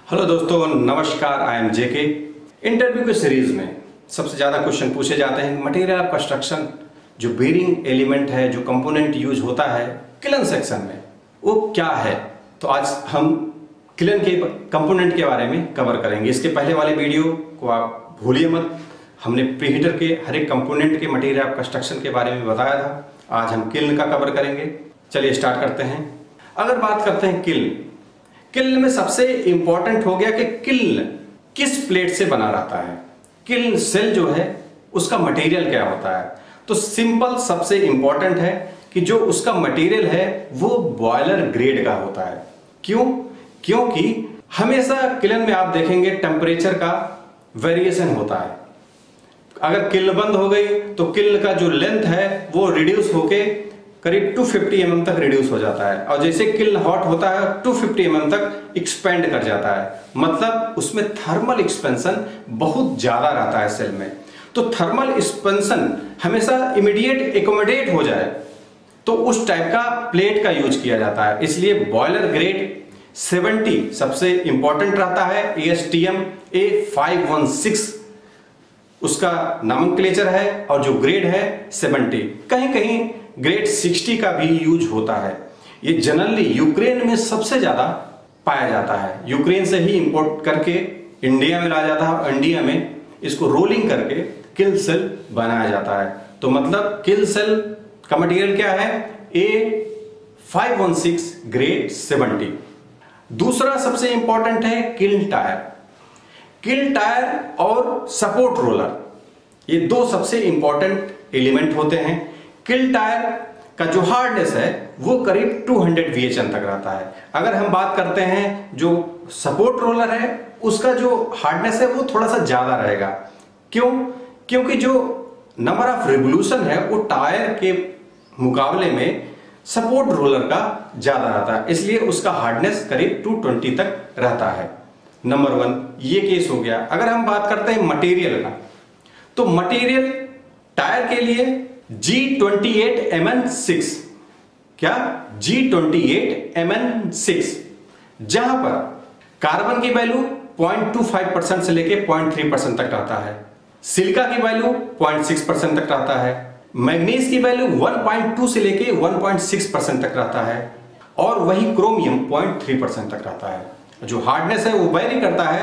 Hello दोस्तों, नमस्कार। I am JK. Interview के सीरीज में सबसे ज़्यादा क्वेश्चन पूछे जाते हैं मटेरियल ऑफ कंस्ट्रक्शन, जो बेरिंग एलिमेंट है, जो कंपोनेंट यूज होता है किलन सेक्शन में, वो क्या है। तो आज हम किलन के कंपोनेंट के बारे में कवर करेंगे। इसके पहले वाले वीडियो को आप भूलिए मत, हमने प्रीहीटर के हर एक कंपोनेंट के मटेरियल ऑफ कंस्ट्रक्शन के बारे में बताया था। आज हम किलन का कवर करेंगे। चलिए स्टार्ट करते हैं। अगर बात करते हैं किल्न में सबसे इंपॉर्टेंट हो गया कि किल्न किस प्लेट से बना रहता है। किल्न सेल जो है उसका मटेरियल क्या होता है। तो सिंपल सबसे इंपॉर्टेंट है कि जो उसका मटेरियल है वो बॉयलर ग्रेड का होता है। क्योंकि हमेशा किल्न में आप देखेंगे टेम्परेचर का वेरिएशन होता है। अगर किल्न बंद हो गई तो किल्न का जो लेंथ है वो रिड्यूस होके करीब 250 mm तक रिड्यूस हो जाता है, और जैसे किल्न हॉट होता है 250 mm तक एक्सपेंड कर जाता है। मतलब उसमें थर्मल एक्सपेंशन बहुत ज्यादा रहता है सेल में। तो थर्मल एक्सपेंशन हमेशा इमीडिएट एकोमोडेट हो जाए तो उस टाइप का प्लेट का यूज किया जाता है। इसलिए बॉयलर ग्रेड 70 सबसे इंपॉर्टेंट रहता है। ASTM A516 उसका नॉमेनक्लेचर है, और जो ग्रेड है 70। कहीं कहीं ग्रेड 60 का भी यूज होता है। ये जनरली यूक्रेन में सबसे ज्यादा पाया जाता है। यूक्रेन से ही इंपोर्ट करके इंडिया में लाया जाता है, और इंडिया में इसको रोलिंग करके किल सेल बनाया जाता है। तो मतलब किल सेल का मटेरियल क्या है? A516 grade 70। दूसरा सबसे इंपॉर्टेंट है किल टायर और सपोर्ट रोलर। ये दो सबसे इंपॉर्टेंट एलिमेंट होते हैं। किल टायर का जो हार्डनेस है वो करीब 200 VHN तक रहता है। अगर हम बात करते हैं जो सपोर्ट रोलर है उसका जो हार्डनेस है वो थोड़ा सा ज्यादा रहेगा। क्योंकि जो नंबर ऑफ रिवोल्यूशन है वो टायर के मुकाबले में सपोर्ट रोलर का ज्यादा रहता है, इसलिए उसका हार्डनेस करीब 220 तक रहता है। नंबर 1 ये केस हो गया। अगर हम बात करते हैं मटेरियल का, तो मटेरियल टायर के लिए G28Mn6, क्या G28Mn6, जहां पर कार्बन की वैल्यू 0.25% से लेके 0.3% तक रहता है, सिलिका की वैल्यू 0.6% तक रहता है, मैग्नीज की वैल्यू 1.2 से लेके 1.6% तक रहता है, और वही क्रोमियम 0.3% तक रहता है। जो हार्डनेस है वो वेरी करता है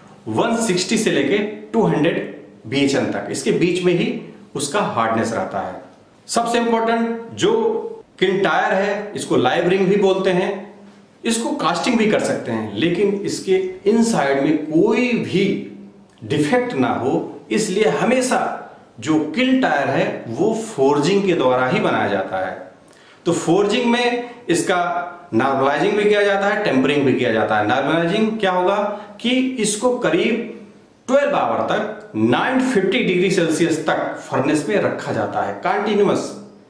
160 से लेके 200 VHN तक, इसके बीच में ही उसका हार्डनेस रहता है। सबसे इंपॉर्टेंट जो किल टायर है, इसको लाइव रिंग भी बोलते हैं, इसको कास्टिंग भी कर सकते हैं, लेकिन इसके इनसाइड में कोई भी डिफेक्ट ना हो, इसलिए हमेशा जो किल टायर है वो फोर्जिंग के द्वारा ही बनाया जाता है। तो फोर्जिंग में इसका नॉर्मलाइजिंग भी किया जाता है, टेम्परिंग भी किया जाता है। नॉर्मलाइजिंग क्या होगा कि इसको करीब 12 आवर तक 950 डिग्री सेल्सियस तक फर्नेस में रखा जाता है। कंटिन्यूअस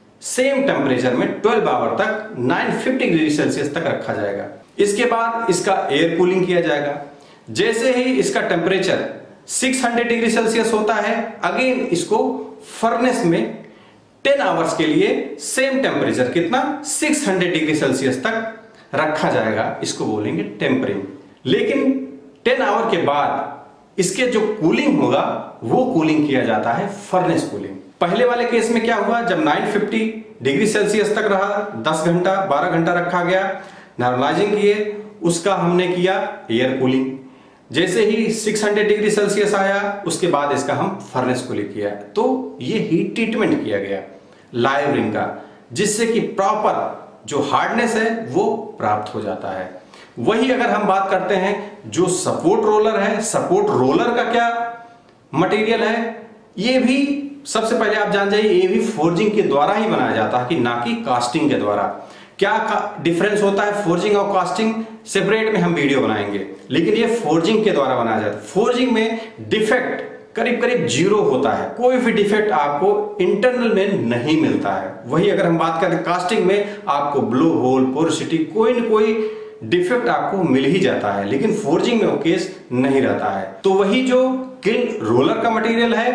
सेम टेम्परेचर में 12 आवर तक 950 डिग्री सेल्सियस तक रखा जाएगा। इसके बाद इसका एयर कूलिंग किया जाएगा। जैसे ही इसका टेम्परेचर 600 डिग्री सेल्सियस होता है, अगेन इसको फर्नेस में 10 आवर्स के लिए सेम टेम्परेचर कितना 600 डिग्री सेल्सियस तक रखा जाएगा। इसको बोलेंगे टेम्परिंग। लेकिन 10 आवर के बाद इसके जो कूलिंग होगा वो कूलिंग किया जाता है फर्नेस कूलिंग। पहले वाले केस में क्या हुआ, जब 950 डिग्री सेल्सियस तक रहा, 10 घंटा 12 घंटा रखा गया, नॉर्मलाइजिंग किए, उसका हमने किया एयर कूलिंग। जैसे ही 600 डिग्री सेल्सियस आया उसके बाद इसका हम फर्नेस कूलिंग किया। तो ये हीट ट्रीटमेंट किया गया लाइव रिंग का, जिससे कि प्रॉपर जो हार्डनेस है वो प्राप्त हो जाता है। वही अगर हम बात करते हैं जो सपोर्ट रोलर है, सपोर्ट रोलर का क्या मटेरियल है, ये भी सबसे पहले आप जान जाइए, ये भी फोर्जिंग के द्वारा ही बनाया जाता है, कि ना कि कास्टिंग के द्वारा। क्या डिफरेंस होता है फोर्जिंग और कास्टिंग, सेपरेट में हम वीडियो बनाएंगे, लेकिन ये फोर्जिंग के द्वारा बनाया जाता है। फोर्जिंग में डिफेक्ट करीब करीब 0 होता है, कोई भी डिफेक्ट आपको इंटरनल में नहीं मिलता है। वही अगर हम बात करें कास्टिंग में, आपको ब्लो होल, पोरोसिटी, कोई न कोई डिफेक्ट आपको मिल ही जाता है, लेकिन फोर्जिंग में वो केस नहीं रहता है। तो वही जो किल रोलर का मटेरियल है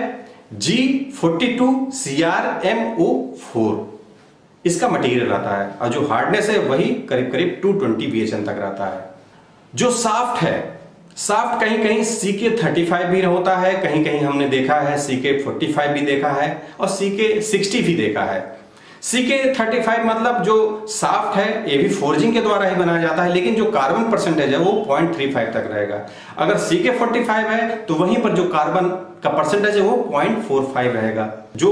G42CrMO4, इसका मटेरियल रहता है, और जो हार्डनेस है वही करीब करीब 220 VHN तक रहता है। जो साफ्ट है, साफ्ट कहीं कहीं CK35 भी होता है, कहीं कहीं हमने देखा है CK45 भी देखा है और CK60 भी देखा है। CK35 मतलब जो साफ्ट है ये भी फोर्जिंग के द्वारा ही बनाया जाता है, लेकिन जो कार्बन परसेंटेज है वो 0.35 तक रहेगा। अगर CK45 है तो वहीं पर जो कार्बन का परसेंटेज है वो 0.45 रहेगा। जो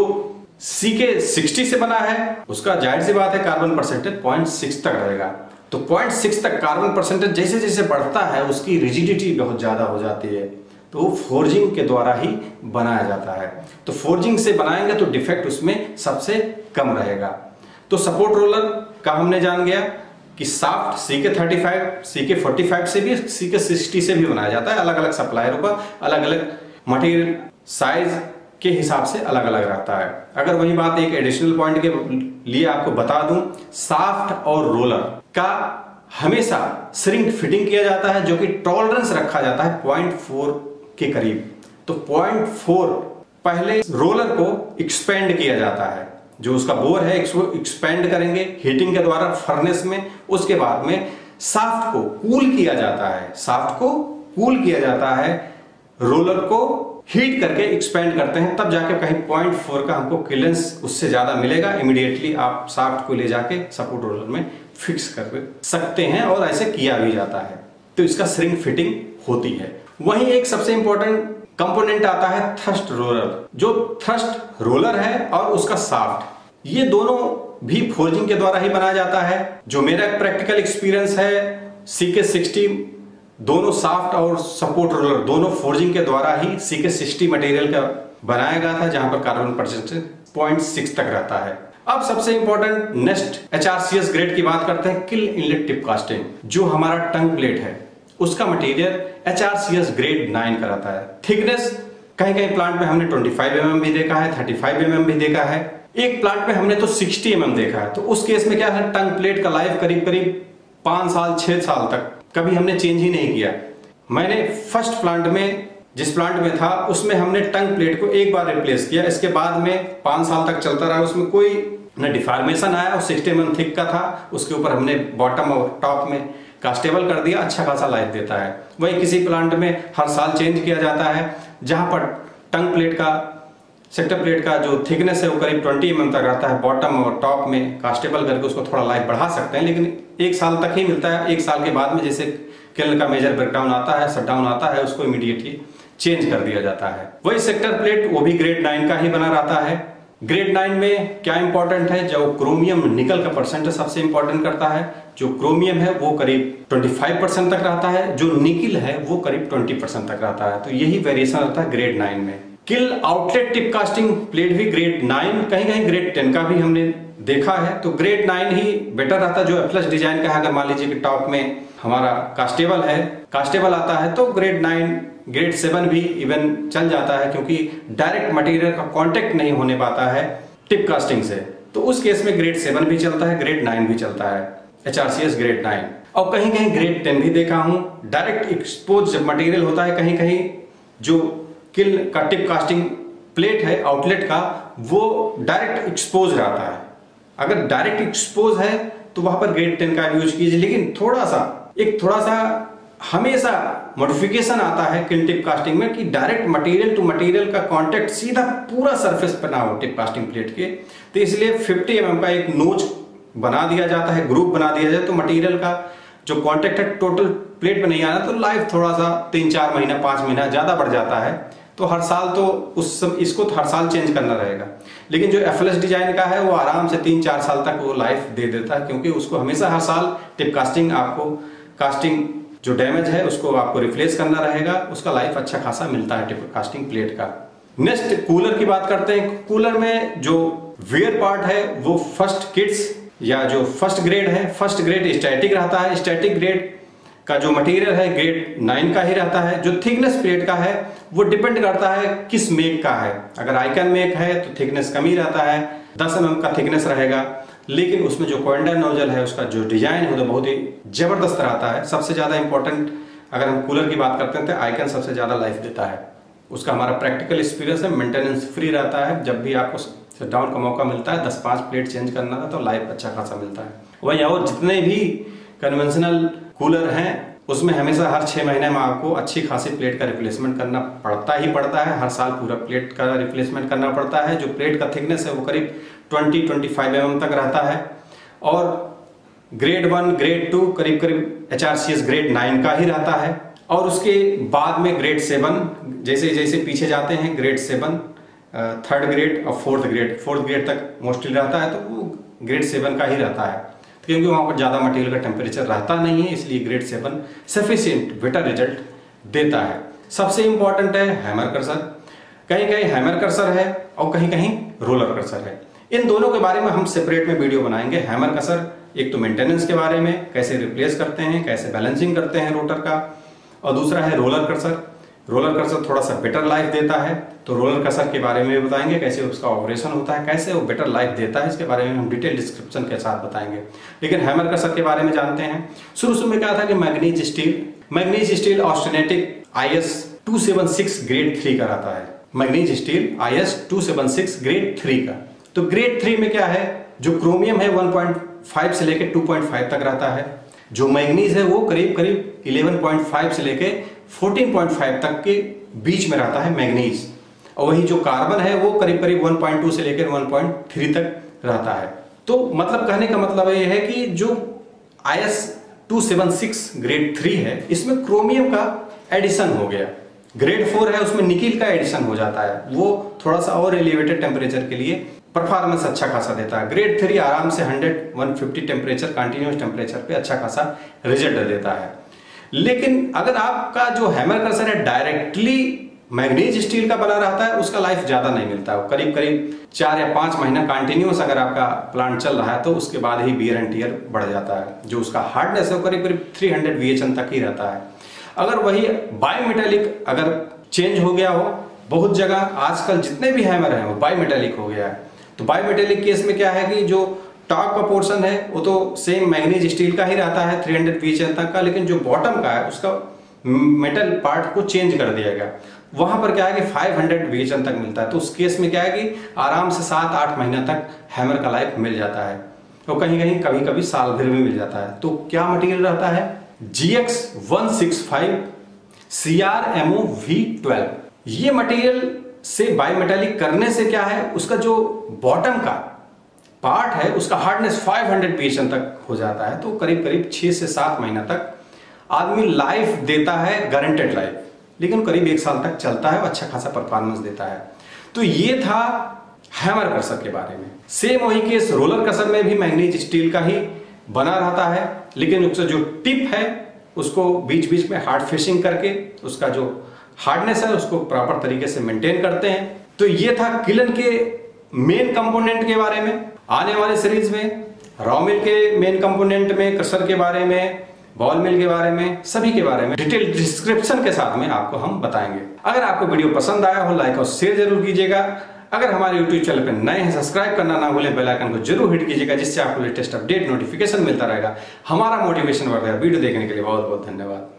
CK60 से बना है उसका जाहिर सी बात है कार्बन परसेंटेज 0.6 तक रहेगा। तो 0.6 तक कार्बन परसेंटेज जैसे जैसे बढ़ता है उसकी रिजिडिटी बहुत ज्यादा हो जाती है, तो वो फोर्जिंग के द्वारा ही बनाया जाता है। तो फोर्जिंग से बनाएंगे तो डिफेक्ट उसमें सबसे कम रहेगा। तो सपोर्ट रोलर का हमने जान गया कि साफ्ट CK35, CK45 से भी, CK60 से भी बनाया जाता है। अलग अलग सप्लायरों का अलग अलग मटेरियल साइज के हिसाब से अलग अलग रहता है। अगर वही बात एक एडिशनल पॉइंट के लिए आपको बता दूं, साफ्ट और रोलर का हमेशा श्रिंक फिटिंग किया जाता है, जो कि टॉलरेंस रखा जाता है 0.4 के करीब। तो 0.4 पहले रोलर को एक्सपेंड किया जाता है, जो उसका बोर है इसको एक्सपेंड करेंगे हीटिंग के द्वारा फर्नेस में। उसके बाद में साफ्ट को कूल किया जाता है, साफ्ट को कूल किया जाता है, रोलर को हीट करके एक्सपेंड करते हैं, तब जाके कहीं 0.4 का हमको क्लियरेंस उससे ज्यादा मिलेगा। इमीडिएटली आप साफ्ट को ले जाके सपोर्ट रोलर में फिक्स कर सकते हैं और ऐसे किया भी जाता है। तो इसका श्रिंक फिटिंग होती है। वहीं एक सबसे इंपॉर्टेंट कंपोनेंट आता है थ्रस्ट रोलर। जो थ्रस्ट रोलर है और उसका साफ्ट, ये दोनों भी फोर्जिंग के द्वारा ही बनाया जाता है। जो मेरा प्रैक्टिकल एक्सपीरियंस है, CK60 दोनों साफ्ट और सपोर्ट रोलर दोनों फोर्जिंग के द्वारा ही CK60 मटेरियल का बनाया गया था, जहां पर कार्बन परसेंटेज 0.6 तक रहता है। अब सबसे इंपॉर्टेंट नेक्स्ट HRCS ग्रेड की बात करते हैं, किल इनलेट टिप कास्टिंग। जो हमारा टंग प्लेट है उसका मटेरियल HRCS ग्रेड 9 का रहता है। थिकनेस कहीं कहीं प्लांट में हमने 25 mm भी देखा है, 35 mm भी देखा है, एक प्लांट में हमने तो 60 mm देखा है। तो उस केस में क्या है, टंग प्लेट का लाइफ करीब करीब 5 साल 6 साल तक कभी हमने चेंज ही नहीं किया। मैंने फर्स्ट प्लांट में, जिस प्लांट में था, उसमें हमने टंग प्लेट को एक बार रिप्लेस किया, इसके बाद में 5 साल तक चलता रहा, उसमें कोई न डिफॉर्मेशन आया और 60 mm थिक का था। उसके ऊपर हमने बॉटम और टॉप में कास्टेबल कर दिया, अच्छा खासा लाइफ देता है। वही किसी प्लांट में हर साल चेंज किया जाता है, जहां पर टंग प्लेट का, सेक्टर प्लेट का जो थिकनेस है वो करीब 20 mm तक रहता है। बॉटम और टॉप में कास्टेबल करके उसको थोड़ा लाइफ बढ़ा सकते हैं, लेकिन 1 साल तक ही मिलता है। 1 साल के बाद में जैसे किल्न का मेजर ब्रेकडाउन आता है, शटडाउन आता है, उसको इमीडिएटली चेंज कर दिया जाता है। वही सेक्टर प्लेट वो भी ग्रेड 9 का ही बना रहता है। ग्रेड 9 में क्या इंपॉर्टेंट है, जो क्रोमियम निकल का परसेंटेज सबसे इंपॉर्टेंट करता है। जो क्रोमियम है वो करीब 25% तक रहता है, जो निकिल है वो करीब 20% तक रहता है। तो यही वेरिएशन रहता है ग्रेड 9 में। Kiln outlet tip casting plate भी ग्रेड 9, कहीं कहीं ग्रेड 10 का भी हमने देखा है। तो ग्रेड 9 ही बेटर रहता है। जो एफ्लस डिजाइन का है, अगर मान लीजिए कि टॉप में हमारा कास्टेबल है, कास्टेबल आता है, तो ग्रेड 9 ग्रेड 7 भी इवन चल जाता है, क्योंकि डायरेक्ट मटेरियल का कांटेक्ट नहीं होने पाता है टिप कास्टिंग से। तो उस केस में ग्रेड 7 भी चलता है, ग्रेड 9 भी चलता है, HRCS ग्रेड 9। और कहीं कहीं ग्रेड 10 भी देखा हूं। डायरेक्ट एक्सपोज जब मटेरियल होता है, कहीं कहीं जो किल का टिप कास्टिंग प्लेट है आउटलेट का, वो डायरेक्ट एक्सपोज रहता है। अगर डायरेक्ट एक्सपोज है तो वहां पर ग्रेड 10 का यूज कीजिए, लेकिन थोड़ा सा हमेशा मॉडिफिकेशन आता है किल टिप कास्टिंग में कि डायरेक्ट मटेरियल टू मटेरियल का कांटेक्ट सीधा पूरा सरफेस पर ना हो टिप कास्टिंग प्लेट के। तो इसलिए 50 mm का एक नोच बना दिया जाता है, ग्रुप बना दिया जाए, तो मटेरियल का जो कांटेक्ट है टोटल प्लेट पे नहीं आना, तो लाइफ थोड़ा सा 3-4 महीना 5 महीना ज्यादा बढ़ जाता है। तो हर साल तो इसको तो हर साल चेंज करना रहेगा। लेकिन जो एफ्लस डिजाइन का है वो आराम से 3-4 साल तक वो लाइफ दे देता है, क्योंकि उसको हमेशा हर साल टिप कास्टिंग, आपको कास्टिंग जो डैमेज है उसको आपको रिप्लेस करना रहेगा। उसका लाइफ अच्छा खासा मिलता है टिप कास्टिंग प्लेट का। नेक्स्ट कूलर की बात करते हैं। कूलर में जो वेयर पार्ट है वो फर्स्ट किट्स या जो फर्स्ट ग्रेड है, फर्स्ट ग्रेड स्टैटिक रहता है। स्टैटिक ग्रेड का जो मटेरियल है ग्रेड 9 का ही रहता है। जो थिकनेस प्लेट का है वो डिपेंड करता है किस मेक का है। अगर आइकन मेक है तो थिकनेस कम ही रहता है, 10 mm का थिकनेस रहेगा। लेकिन उसमें जो कोएंडर नोजल है उसका जो डिजाइन है तो बहुत ही जबरदस्त रहता है। सबसे ज्यादा इंपॉर्टेंट अगर हम कूलर की बात करते हैं तो आइकन सबसे ज्यादा लाइफ देता है। उसका हमारा प्रैक्टिकल एक्सपीरियंस है, मेंटेनेंस फ्री रहता है। जब भी आपको शट डाउन का मौका मिलता है 10-5 प्लेट चेंज करना है तो लाइफ अच्छा खासा मिलता है। वही और जितने भी कन्वेंशनल कूलर हैं उसमें हमेशा हर 6 महीने में आपको अच्छी खासी प्लेट का रिप्लेसमेंट करना पड़ता ही पड़ता है। हर साल पूरा प्लेट का रिप्लेसमेंट करना पड़ता है। जो प्लेट का थिकनेस है वो करीब 20-25 mm तक रहता है। और ग्रेड 1 ग्रेड 2 करीब करीब HRCS ग्रेड 9 का ही रहता है। और उसके बाद में ग्रेड 7 जैसे जैसे पीछे जाते हैं ग्रेड 7 3rd ग्रेड और 4th ग्रेड तक मोस्टली रहता है, तो वो ग्रेड 7 का ही रहता है, क्योंकि वहाँ पर ज़्यादा मटेरियल का टेम्परेचर रहता नहीं है, इसलिए ग्रेड 7 सफिशिएंट बेटर रिजल्ट देता है। सबसे इंपॉर्टेंट है हैमर कर्सर। कहीं कहीं हैमर कर्सर है और कहीं कहीं रोलर कर्सर है। इन दोनों के बारे में हम सेपरेट में वीडियो बनाएंगे। हैमर कर्सर एक तो मेंटेनेंस के बारे में, कैसे रिप्लेस करते हैं, कैसे बैलेंसिंग करते हैं रोटर का, और दूसरा है रोलर कर्सर। रोलर कर्सर थोड़ा सा बेटर लाइफ देता है, तो रोलर कर्सर के बारे में बताएंगे, कैसे उसका ऑपरेशन होता है, कैसे वो बेटर लाइफ देता है, इसके बारे में हम डिटेल डिस्क्रिप्शन के साथ बताएंगे। लेकिन हैमर कर्सर के बारे में जानते हैं। शुरू में क्या था कि manganese steel austenitic IS 276 grade 3 का रहता है। मैग्नीज स्टील IS 276 ग्रेड 3 का। तो ग्रेड 3 में क्या है, जो क्रोमियम है 1.5 से लेकर 2.5 तक रहता है। जो मैग्नीज है वो करीब करीब 11.5 से लेके 14.5 तक के बीच में रहता है मैग्नीज। और वही जो कार्बन है वो करीब करीब 1.2 से लेकर 1.3 तक रहता है। तो मतलब कहने का मतलब ये है कि जो IS 276 ग्रेड 3 है, इसमें क्रोमियम का एडिशन हो गया। ग्रेड 4 है, उसमें निकिल का एडिशन हो जाता है, वो थोड़ा सा और एलिवेटेड टेम्परेचर के लिए परफॉर्मेंस अच्छा खासा देता है। ग्रेड 3 आराम से 100-150 टेम्परेचर कंटिन्यूस टेम्परेचर पे अच्छा खासा रिजल्ट देता है। लेकिन अगर आपका जो हैमर कर्सर है डायरेक्टली मैग्नीज स्टील का बना रहता है, उसका लाइफ ज्यादा नहीं मिलता है। करीब करीब 4 या 5 महीना कंटिन्यूस अगर आपका प्लांट चल रहा है तो उसके बाद ही वियर एंड टियर बढ़ जाता है। जो उसका हार्डनेस है वो करीब करीब 300 VHN तक ही रहता है। अगर वही बायोमेटेलिक अगर चेंज हो गया हो, बहुत जगह आजकल जितने भी हैमर हैं वो बायोमेटेलिक हो गया है। तो बायोमेटेलिक केस में क्या है कि जो टॉप का पोर्शन है वो तो सेम मैग्नीज स्टील का ही रहता है 300 VHN तक का, लेकिन जो बॉटम का है उसका मेटल पार्ट को चेंज कर दिया गया। वहां पर क्या है कि 500 VHN तक मिलता है। तो उस केस में क्या है कि आराम से 7-8 महीना तक हैमर का लाइफ मिल जाता है, और कहीं कहीं कभी कभी साल भर भी मिल जाता है। तो क्या मटेरियल रहता है, GX 165 CRMO V12। ये मटेरियल से बायोमेटेलिक करने से क्या है, उसका जो बॉटम का पार्ट है उसका हार्डनेस 500 VHN तक हो जाता है। तो करीब करीब 6 से 7 महीना तक आदमी लाइफ देता है, गारंटेड लाइफ, लेकिन करीब 1 साल तक चलता है और अच्छा खासा परफॉर्मेंस देता है। तो ये था हैमर कर्सर के बारे में। सेम वही केस रोलर कर्सर में भी मैग्नीज स्टील का ही बना रहता है, लेकिन उसका जो टिप है उसको बीच बीच में हार्ड फिशिंग करके उसका जो हार्डनेस है उसको प्रॉपर तरीके से मेंटेन करते हैं। तो ये था किलन के मेन कंपोनेंट के बारे में। आने वाले सीरीज में रॉ मिल के मेन कंपोनेंट में, कर्सर के बारे में, बॉल मिल के बारे में, सभी के बारे में डिटेल डिस्क्रिप्शन के साथ में आपको हम बताएंगे। अगर आपको वीडियो पसंद आया हो लाइक और शेयर जरूर कीजिएगा। अगर हमारे YouTube चैनल पर नए हैं सब्सक्राइब करना ना भूलें, बेल आइकन को जरूर हिट कीजिएगा, जिससे आपको लेटेस्ट अपडेट नोटिफिकेशन मिलता रहेगा। हमारा मोटिवेशन बढ़ रहा है। वीडियो देखने के लिए बहुत बहुत धन्यवाद।